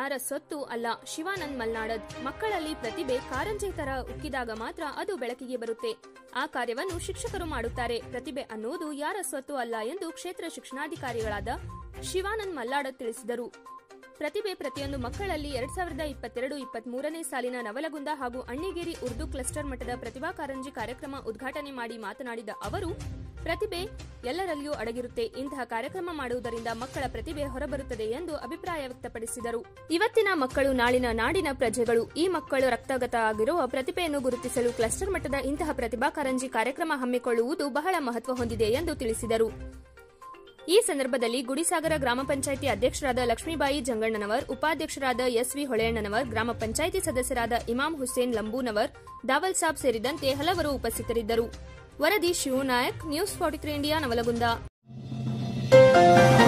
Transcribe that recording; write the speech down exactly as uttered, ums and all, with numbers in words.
ಯಾರ ಸೊತ್ತು ಅಲ್ಲ. ಶಿವಾನಂದ್ ಮಲ್ನಾಡದ್. ಮಕ್ಕಳಲ್ಲಿ ಪ್ರತಿಭೆ ಕಾರಂಜಿ ತರ ಉಕ್ಕಿದಾಗ ಮಾತ್ರ ಅದು ಬೆಳಕಿಗೆ ಬರುತ್ತೆ. ಆ ಕಾರ್ಯವನ್ನು ಶಿಕ್ಷಕರು ಮಾಡುತ್ತಾರೆ. ಪ್ರತಿಭೆ ಅನ್ನುವುದು ಯಾರ ಸ್ವತ್ತು ಅಲ್ಲ ಎಂದು ಕ್ಷೇತ್ರ ಶಿಕ್ಷಣಾಧಿಕಾರಿಗಳಾದ ಶಿವಾನಂದ್ ಮಲ್ನಾಡದ್ ತಿಳಿಸಿದರು. ಪ್ರತಿಭೆ ಪ್ರತಿಯೊಂದು ಮಕ್ಕಳಲ್ಲಿ ಎರಡ್ ಸಾವಿರದ ಇಪ್ಪತ್ತೆರಡು ಇಪ್ಪತ್ತ್ ಮೂರನೇ ಸಾಲಿನ ನವಲಗುಂದ ಹಾಗೂ ಅಣ್ಣಿಗೇರಿ ಉರ್ದು ಕ್ಲಸ್ಟರ್ ಮಟ್ಟದ ಪ್ರತಿಭಾ ಕಾರಂಜಿ ಕಾರ್ಯಕ್ರಮ ಉದ್ಘಾಟನೆ ಮಾಡಿ ಮಾತನಾಡಿದ ಅವರು, ಪ್ರತಿಭೆ ಎಲ್ಲರಲ್ಲಿಯೂ ಅಡಗಿರುತ್ತೆ. ಇಂತಹ ಕಾರ್ಯಕ್ರಮ ಮಾಡುವುದರಿಂದ ಮಕ್ಕಳ ಪ್ರತಿಭೆ ಹೊರಬರುತ್ತದೆ ಎಂದು ಅಭಿಪ್ರಾಯ ವ್ಯಕ್ತಪಡಿಸಿದರು. ಇವತ್ತಿನ ಮಕ್ಕಳು ನಾಳಿನ ನಾಡಿನ ಪ್ರಜೆಗಳು. ಈ ಮಕ್ಕಳು ರಕ್ತಗತ ಆಗಿರುವ ಪ್ರತಿಭೆಯನ್ನು ಗುರುತಿಸಲು ಕ್ಲಸ್ಟರ್ ಮಟ್ಟದ ಇಂತಹ ಪ್ರತಿಭಾ ಕಾರಂಜಿ ಕಾರ್ಯಕ್ರಮ ಹಮ್ಮಿಕೊಳ್ಳುವುದು ಬಹಳ ಮಹತ್ವ ಹೊಂದಿದೆ ಎಂದು ತಿಳಿಸಿದರು. ಈ ಸಂದರ್ಭದಲ್ಲಿ ಗುಡಿಸಾಗರ ಗ್ರಾಮ ಪಂಚಾಯಿತಿ ಅಧ್ಯಕ್ಷರಾದ ಲಕ್ಷ್ಮೀಬಾಯಿ ಜಂಗಣ್ಣನವರ್, ಉಪಾಧ್ಯಕ್ಷರಾದ ಎಸ್ವಿ ಹೊಳೆಯಣ್ಣನವರ್, ಗ್ರಾಮ ಪಂಚಾಯಿತಿ ಸದಸ್ಯರಾದ ಇಮಾಂ ಹುಸೇನ್ ಲಂಬೂನವರ್, ದಾವಲ್ ಸಾಬ್ ಸೇರಿದಂತೆ ಹಲವರು ಉಪಸ್ಥಿತರಿದ್ದರು. ವರದಿ Shivanayak, news forty three India, Navalgund.